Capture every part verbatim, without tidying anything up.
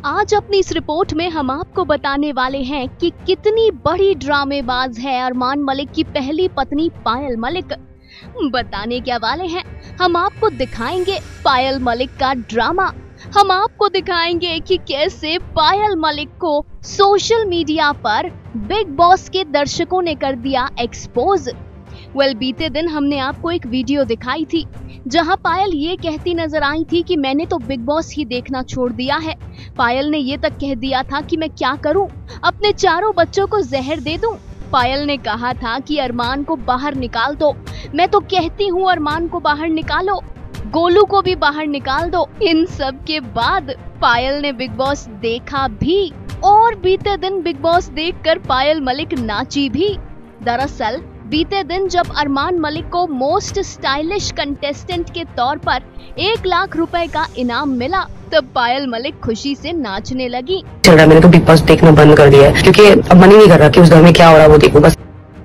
आज अपनी इस रिपोर्ट में हम आपको बताने वाले हैं कि कितनी बड़ी ड्रामेबाज है अरमान मलिक की पहली पत्नी पायल मलिक। बताने क्या वाले हैं, हम आपको दिखाएंगे पायल मलिक का ड्रामा। हम आपको दिखाएंगे कि कैसे पायल मलिक को सोशल मीडिया पर बिग बॉस के दर्शकों ने कर दिया एक्सपोज। वेल well, बीते दिन हमने आपको एक वीडियो दिखाई थी जहां पायल ये कहती नजर आई थी कि मैंने तो बिग बॉस ही देखना छोड़ दिया है। पायल ने ये तक कह दिया था कि मैं क्या करूं, अपने चारों बच्चों को जहर दे दूं। पायल ने कहा था कि अरमान को बाहर निकाल दो। मैं तो कहती हूँ अरमान को बाहर निकालो, गोलू को भी बाहर निकाल दो। इन सब के बाद पायल ने बिग बॉस देखा भी और बीते दिन बिग बॉस देखकर पायल मलिक नाची भी। दरअसल बीते दिन जब अरमान मलिक को मोस्ट स्टाइलिश कंटेस्टेंट के तौर पर एक लाख रुपए का इनाम मिला, तब पायल मलिक खुशी से नाचने लगी। चल रहा, मैंने तो बिग बॉस देखना बंद कर दिया है क्योंकि अब मन ही नहीं कर रहा कि उस घर में क्या हो रहा है वो देखूं बस।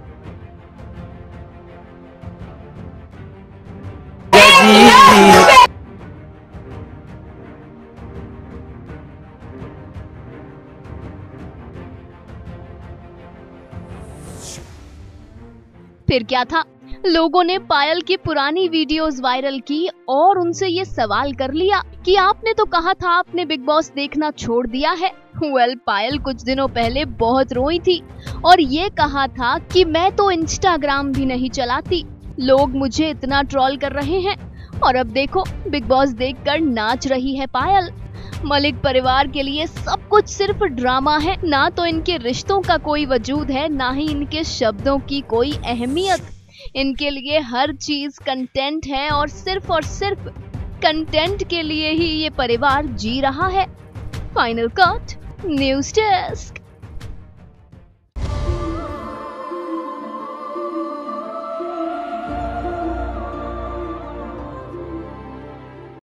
फिर क्या था, लोगों ने पायल की पुरानी वीडियोस वायरल की और उनसे ये सवाल कर लिया कि आपने तो कहा था आपने बिग बॉस देखना छोड़ दिया है। वेल पायल कुछ दिनों पहले बहुत रोई थी और ये कहा था कि मैं तो इंस्टाग्राम भी नहीं चलाती, लोग मुझे इतना ट्रोल कर रहे हैं। और अब देखो बिग बॉस देखकर नाच रही है पायल। मलिक परिवार के लिए सब कुछ सिर्फ ड्रामा है, ना तो इनके रिश्तों का कोई वजूद है, ना ही इनके शब्दों की कोई अहमियत। इनके लिए हर चीज कंटेंट है और सिर्फ और सिर्फ कंटेंट के लिए ही ये परिवार जी रहा है। Final cut news desk.